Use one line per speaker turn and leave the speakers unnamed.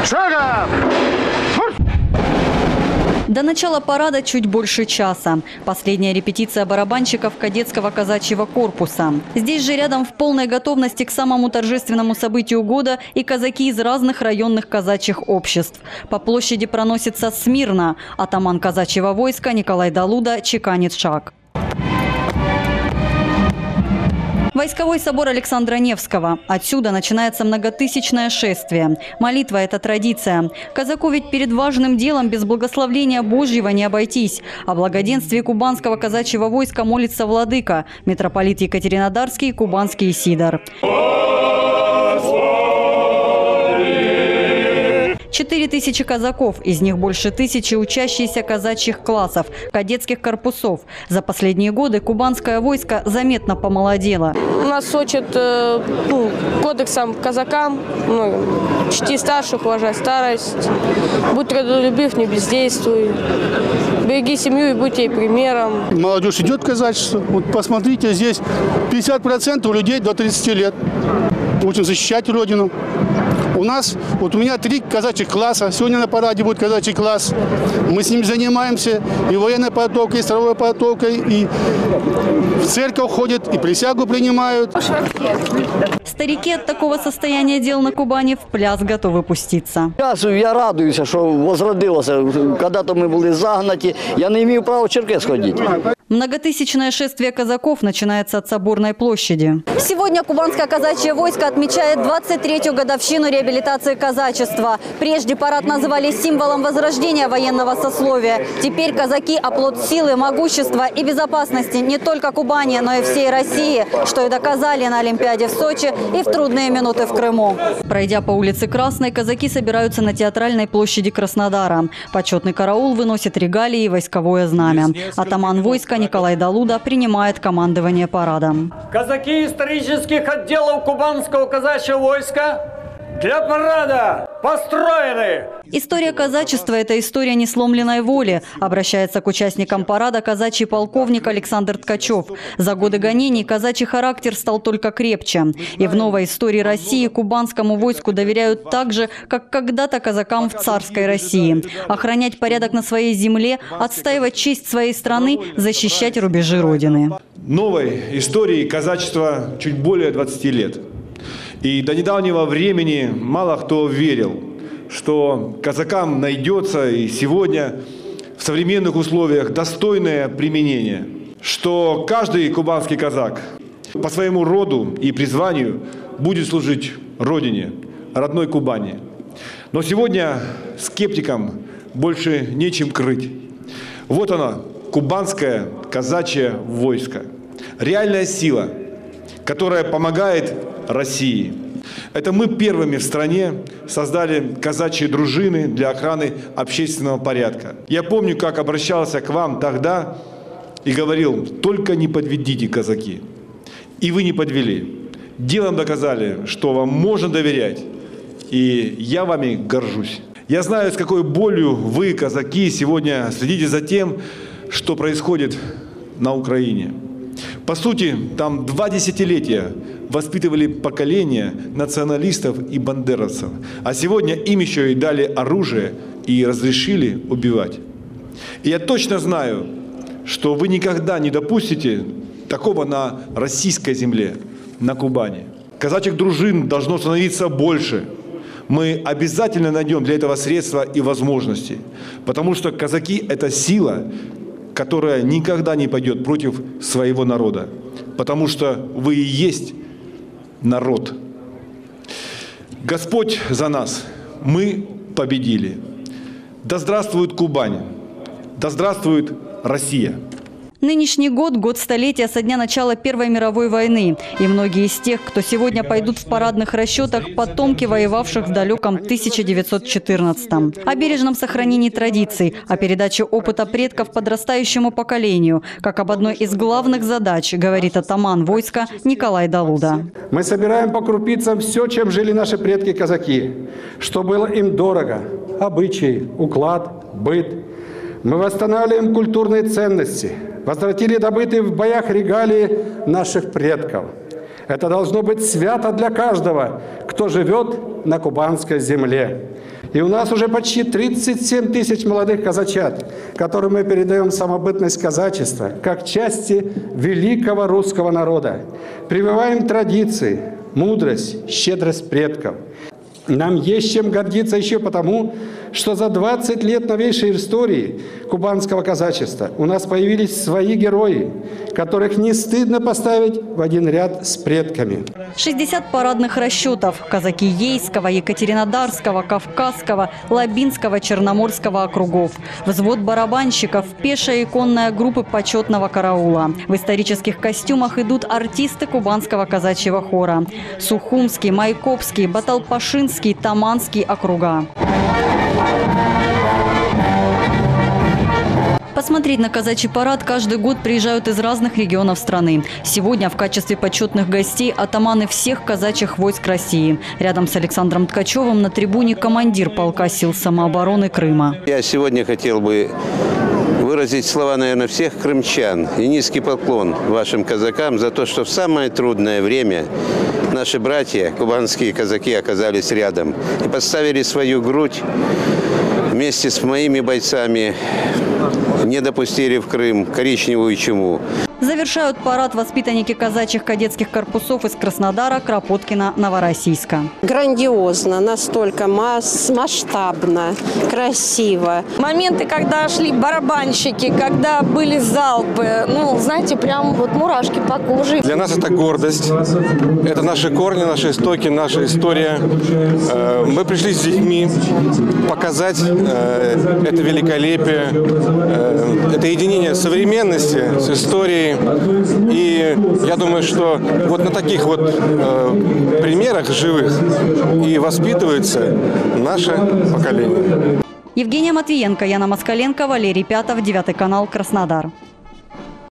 Шагом!
До начала парада чуть больше часа. Последняя репетиция барабанщиков кадетского казачьего корпуса. Здесь же рядом в полной готовности к самому торжественному событию года и казаки из разных районных казачьих обществ. По площади проносится смирно. Атаман казачьего войска Николай Далуда чеканит шаг. Войсковой собор Александра Невского. Отсюда начинается многотысячное шествие. Молитва – это традиция. Казаку ведь перед важным делом без благословления Божьего не обойтись. О благоденствии кубанского казачьего войска молится владыка, митрополит Екатеринодарский и Кубанский Сидор. 4000 казаков, из них больше 1000 учащиеся казачьих классов, кадетских корпусов. За последние годы кубанское войско заметно помолодело.
Нас учат кодексам казакам, чти старших, уважай старость, будь трудолюбив, не бездействуй, береги семью и будь ей примером.
Молодежь идет в казачество. Вот посмотрите, здесь 50% людей до 30 лет. Учим защищать Родину. У нас, у меня 3 казачьих класса. Сегодня на параде будет казачий класс. Мы с ним занимаемся и военной подготовкой, и строевой подготовкой, и в церковь ходят, и присягу принимают.
Старики от такого состояния дел на Кубани в пляс готовы пуститься.
Я радуюся, що возродилося. Когда-то ми були загнаті. Я не маю права в Черкес ходити.
Многотысячное шествие казаков начинается от Соборной площади. Сегодня кубанское казачье войско отмечает 23-ю годовщину реабилитации казачества. Прежде парад называли символом возрождения военного сословия. Теперь казаки – оплот силы, могущества и безопасности не только Кубани, но и всей России, что и доказали на Олимпиаде в Сочи и в трудные минуты в Крыму. Пройдя по улице Красной, казаки собираются на театральной площади Краснодара. Почетный караул выносит регалии и войсковое знамя. Атаман войска Николай Далуда принимает командование парадом.
Казаки исторических отделов Кубанского казачьего войска для парада построены.
История казачества – это история несломленной воли, обращается к участникам парада казачий полковник Александр Ткачев. За годы гонений казачий характер стал только крепче. И в новой истории России кубанскому войску доверяют так же, как когда-то казакам в царской России. Охранять порядок на своей земле, отстаивать честь своей страны, защищать рубежи Родины.
Новой истории казачества чуть более 20 лет. И до недавнего времени мало кто верил, что казакам найдется и сегодня в современных условиях достойное применение, что каждый кубанский казак по своему роду и призванию будет служить Родине, родной Кубани. Но сегодня скептикам больше нечем крыть. Вот оно, кубанское казачье войско. Реальная сила, которая помогает России. Это мы первыми в стране создали казачьи дружины для охраны общественного порядка. Я помню, как обращался к вам тогда и говорил: только не подведите, казаки. И вы не подвели. Делом доказали, что вам можно доверять. И я вами горжусь. Я знаю, с какой болью вы, казаки, сегодня следите за тем, что происходит на Украине. По сути, там 2 десятилетия воспитывали поколение националистов и бандеровцев. А сегодня им еще и дали оружие и разрешили убивать. И я точно знаю, что вы никогда не допустите такого на российской земле, на Кубани. Казачьих дружин должно становиться больше. Мы обязательно найдем для этого средства и возможности. Потому что казаки – это сила, которая никогда не пойдет против своего народа. Потому что вы и есть народ. Господь за нас. Мы победили. Да здравствует Кубань! Да здравствует Россия!
Нынешний год – год столетия со дня начала Первой мировой войны. И многие из тех, кто сегодня пойдут в парадных расчетах, потомки воевавших в далеком 1914-м. О бережном сохранении традиций, о передаче опыта предков подрастающему поколению, как об одной из главных задач, говорит атаман войска Николай Далуда.
Мы собираем по крупицам все, чем жили наши предки-казаки, что было им дорого – обычаи, уклад, быт. Мы восстанавливаем культурные ценности, возвратили добытые в боях регалии наших предков. Это должно быть свято для каждого, кто живет на кубанской земле. И у нас уже почти 37 тысяч молодых казачат, которым мы передаем самобытность казачества как части великого русского народа. Прививаем традиции, мудрость, щедрость предков. Нам есть чем гордиться еще потому, что за 20 лет новейшей истории кубанского казачества у нас появились свои герои, которых не стыдно поставить в один ряд с предками.
60 парадных расчетов. Казаки Ейского, Екатеринодарского, Кавказского, Лабинского, Черноморского округов. Взвод барабанщиков, пешая и конная группы почетного караула. В исторических костюмах идут артисты кубанского казачьего хора. Сухумский, Майкопский, Баталпашинский, Таманский округа. Посмотреть на казачий парад каждый год приезжают из разных регионов страны. Сегодня в качестве почетных гостей атаманы всех казачьих войск России. Рядом с Александром Ткачевым на трибуне командир полка сил самообороны Крыма.
Я сегодня хотел бы выразить слова, наверное, всех крымчан и низкий поклон вашим казакам за то, что в самое трудное время наши братья, кубанские казаки, оказались рядом и подставили свою грудь вместе с моими бойцами, не допустили в Крым коричневую чуму.
Завершают парад воспитанники казачьих кадетских корпусов из Краснодара, Кропоткина, Новороссийска.
Грандиозно, настолько масштабно, красиво.
Моменты, когда шли барабанщики, когда были залпы, ну, знаете, прям вот мурашки по коже.
Для нас это гордость, это наши корни, наши истоки, наша история. Мы пришли с детьми показать это великолепие, это единение современности с историей. И я думаю, что вот на таких вот примерах живых и воспитывается наше поколение.
Евгения Матвиенко, Яна Москаленко, Валерий Пятов, 9 канал, Краснодар.